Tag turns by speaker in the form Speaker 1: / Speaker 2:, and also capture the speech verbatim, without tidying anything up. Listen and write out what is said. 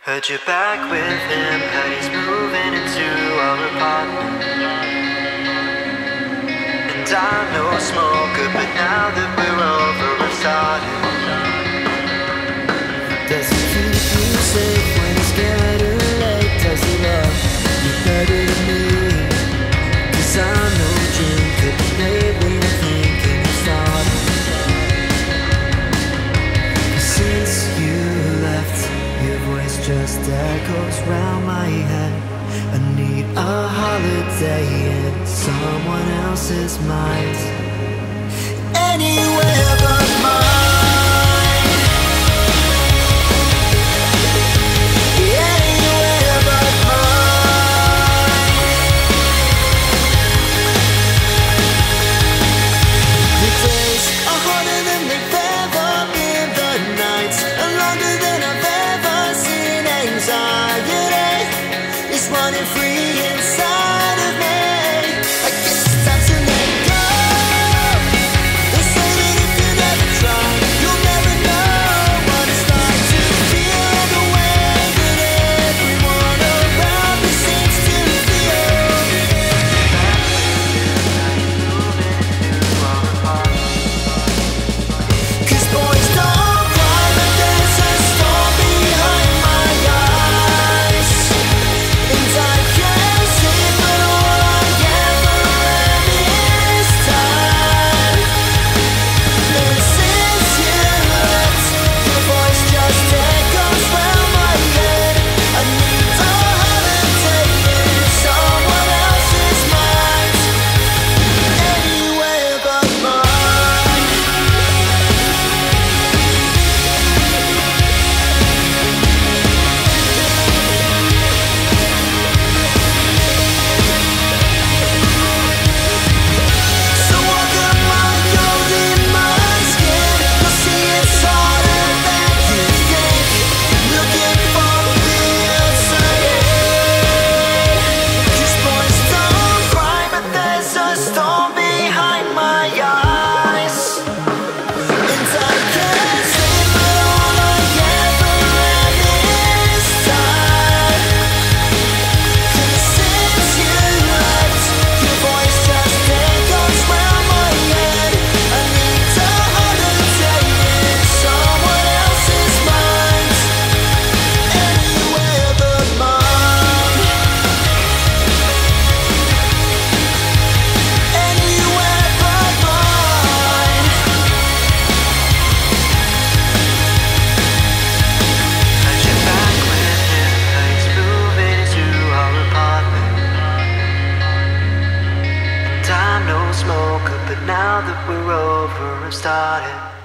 Speaker 1: Heard you're back with him, heard he's moving into our apartment. And I'm no smoker, but now that we're over, I've started.
Speaker 2: Does he keep you safe when it's getting late? Does he love you better than me? Cause I'm no drinker, but lately I'm thinking of starting. Since you left, your voice just echoes round my head. I need a holiday in someone else's mind. Anywhere but mine. Anywhere but mine. The days are harder than they've ever been. The nights are longer than I've ever seen. Anxiety is running free inside of me. I guess it's time to let go. They say that if you never try, you'll never know what it's like to feel the way that everyone around me seems to feel. Cause boys don't cry, but there's a storm behind my eyes. And I can't see, but all I ever am is time. And since you left, your voice just echoes round my head. I need a holiday in someone else's mind. Anywhere but mine. So walk up like you're in my skin. You'll see it's harder than you think. Looking from the outside. Cause boys don't cry, but there's a storm behind my eyes. And I can't sleep, but all I ever am is time. Cause since you left, your voice just echoes round my head. I need a holiday in someone else's mind. Anywhere but mine. Anywhere but mine.
Speaker 1: Heard you're back with him, heard he's moving into our apartment. And I'm no smoker, but now that we're over, I've started.